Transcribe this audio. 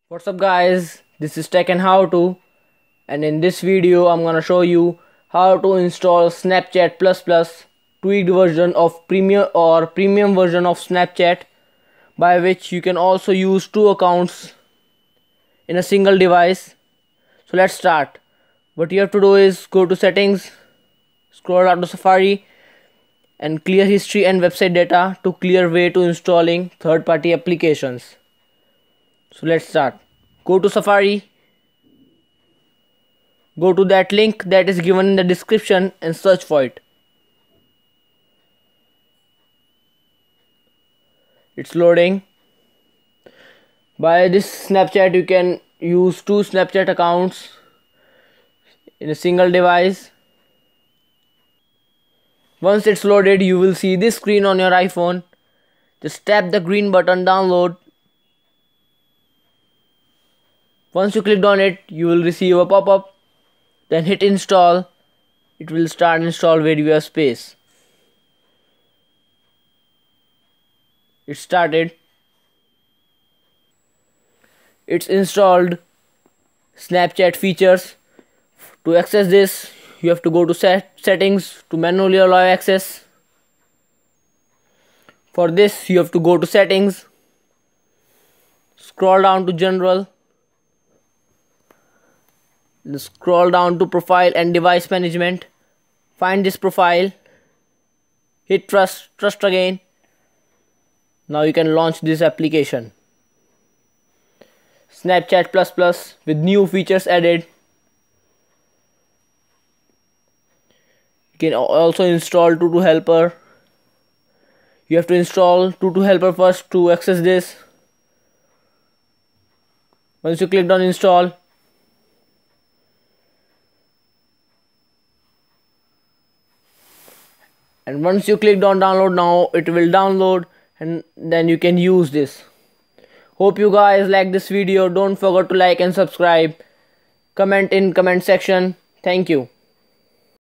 What's up guys, this is Tech and How To, and in this video I'm gonna show you how to install Snapchat Plus Plus tweaked version of premium version of Snapchat, by which you can also use two accounts in a single device. So let's start. What you have to do is go to settings, scroll down to Safari and clear history and website data to clear way to installing third-party applications. So let's start. Go to Safari, go to that link that is given in the description and search for it. It's loading. By this Snapchat you can use two Snapchat accounts in a single device. Once it's loaded, you will see this screen on your iPhone. Just tap the green button download. Once you clicked on it, you will receive a pop-up. Then hit install. It will start install where you have space. It started. It's installed Snapchat features. To access this, you have to go to settings to manually allow access. For this, you have to go to settings, scroll down to general, scroll down to profile and device management. Find this profile, hit trust again. Now you can launch this application, Snapchat Plus Plus, with new features added. You can also install Tutu Helper. You have to install Tutu Helper first to access this. Once you click on install, and once you clicked on download, now it will download and then you can use this. Hope you guys like this video. Don't forget to like and subscribe. Comment in comment section. Thank you.